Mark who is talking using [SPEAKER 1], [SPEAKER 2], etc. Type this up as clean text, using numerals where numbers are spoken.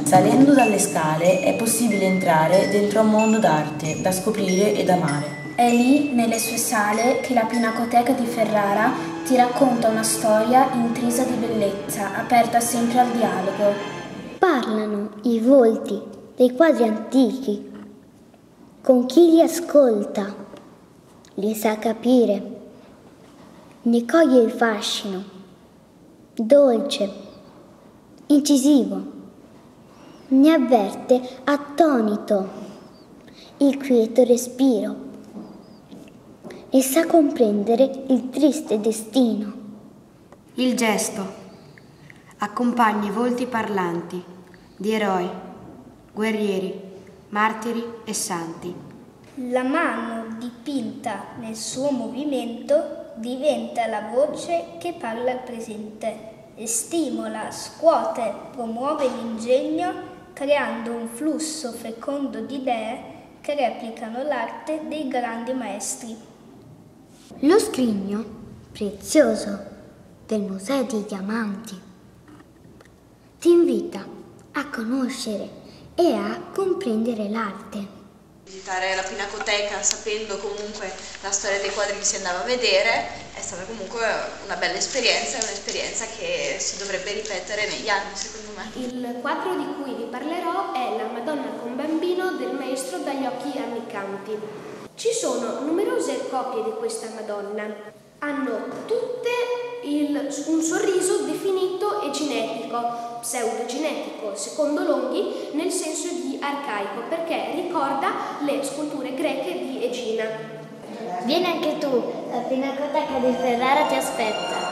[SPEAKER 1] Salendo dalle scale è possibile entrare dentro un mondo d'arte da scoprire ed amare.
[SPEAKER 2] È lì, nelle sue sale, che la Pinacoteca di Ferrara ti racconta una storia intrisa di bellezza, aperta sempre al dialogo.
[SPEAKER 3] Parlano i volti dei quadri antichi con chi li ascolta, li sa capire, ne coglie il fascino, dolce, incisivo, ne avverte attonito il quieto respiro e sa comprendere il triste destino.
[SPEAKER 4] Il gesto accompagna i volti parlanti di eroi, guerrieri, martiri e santi.
[SPEAKER 5] La mano dipinta nel suo movimento diventa la voce che parla al presente e stimola, scuote, promuove l'ingegno, creando un flusso fecondo di idee che replicano l'arte dei grandi maestri.
[SPEAKER 3] Lo scrigno prezioso del Museo dei Diamanti ti invita a conoscere e a comprendere l'arte.
[SPEAKER 6] Visitare la Pinacoteca sapendo comunque la storia dei quadri che si andava a vedere è stata comunque una bella esperienza, un'esperienza che si dovrebbe ripetere negli anni, secondo me.
[SPEAKER 7] Il quadro di cui vi parlerò è La Madonna con Bambino del maestro dagli occhi ammicanti. Ci sono numerose copie di questa Madonna. Hanno tutte un sorriso definito eginetico, pseudogenetico, secondo Longhi, nel senso di arcaico, perché ricorda le sculture greche di Egina.
[SPEAKER 3] Vieni anche tu, la Pinacoteca di Ferrara ti aspetta.